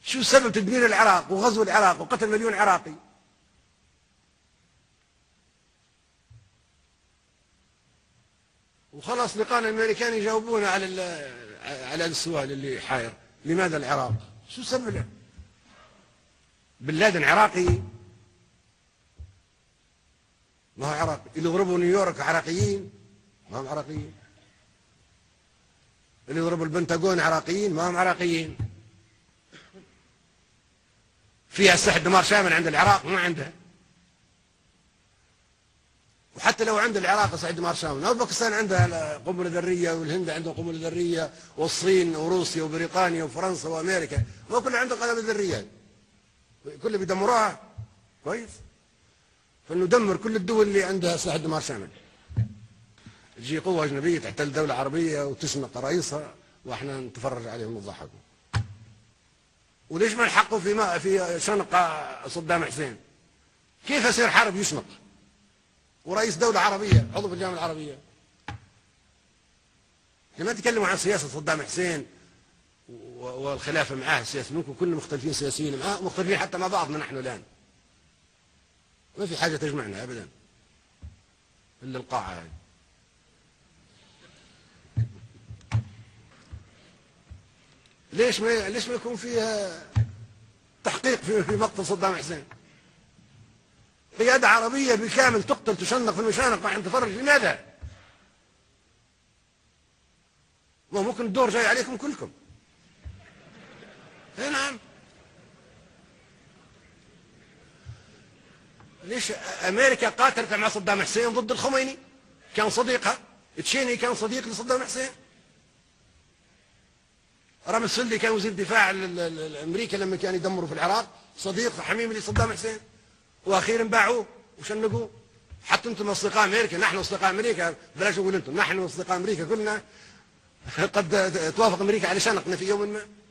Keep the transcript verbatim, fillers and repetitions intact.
شو سبب تدمير العراق وغزو العراق وقتل مليون عراقي؟ وخلاص لقانا الامريكان يجاوبونا على على السؤال اللي حاير، لماذا العراق؟ شو سبب؟ بن لادن عراقي؟ ما هو عراقي. اللي ضربوا نيويورك عراقيين؟ ما هم عراقيين. اللي ضربوا البنتاغون عراقيين؟ ما هم عراقيين. فيها أسلحة دمار شامل عند العراق؟ ما عندها. وحتى لو عند العراق أسلحة دمار شامل، باكستان عندها قنبلة ذرية، والهند عندهم قنبلة ذرية، والصين وروسيا وبريطانيا وفرنسا وأمريكا، ما كل عندهم قنابل ذرية، كله بيدمروها. كويس؟ فندمر كل الدول اللي عندها أسلحة دمار شامل. تجي قوة أجنبية تحتل دولة عربية وتشنق رئيسها واحنا نتفرج عليهم ونضحكوا. وليش ما نحقوا في ما في شنق صدام حسين؟ كيف يصير حرب يشنق ورئيس دولة عربية عضو في الجامعة العربية؟ لما تكلموا عن سياسة صدام حسين والخلافة معاه السياسة، ممكن كلنا مختلفين سياسيين معاه، مختلفين حتى مع بعضنا نحن الآن. ما في حاجة تجمعنا أبدا إلا القاعة هذه. ليش ما ليش ما يكون فيها تحقيق في في مقتل صدام حسين؟ قيادة عربية بالكامل تقتل تشنق في المشانق نحن نتفرج، لماذا؟ ما ممكن الدور جاي عليكم كلكم. اي نعم. ليش امريكا قاتلت مع صدام حسين ضد الخميني؟ كان صديقها. تشيني كان صديق لصدام حسين. رامي السلي كان وزير دفاع الامريكا لما كان يدمروا في العراق، صديق حميم لصدام حسين، واخيرا باعوه وشنقوه. حتى انتم اصدقاء امريكا، نحن اصدقاء امريكا، بلاش اقول انتم، نحن اصدقاء امريكا كلنا قد توافق امريكا على شنقنا في يوم ما.